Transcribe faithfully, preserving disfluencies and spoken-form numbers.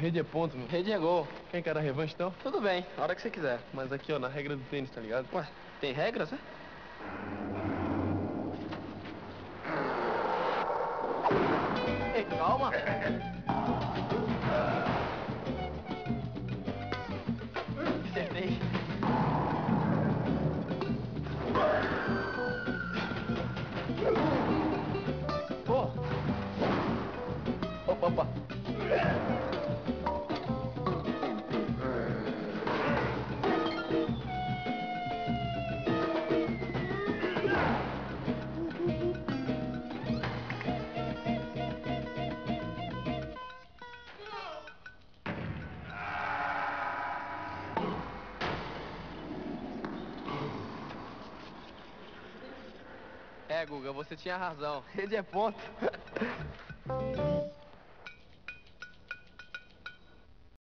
Rede é ponto, meu. Rede é gol. Quem quer a revanche, então? Tudo bem, a hora que você quiser. Mas aqui, ó, na regra do tênis, tá ligado? Ué, tem regras, né? Ei, calma. Acertei. Pô. Opa, opa. É, Guga, você tinha razão. Rede é ponto.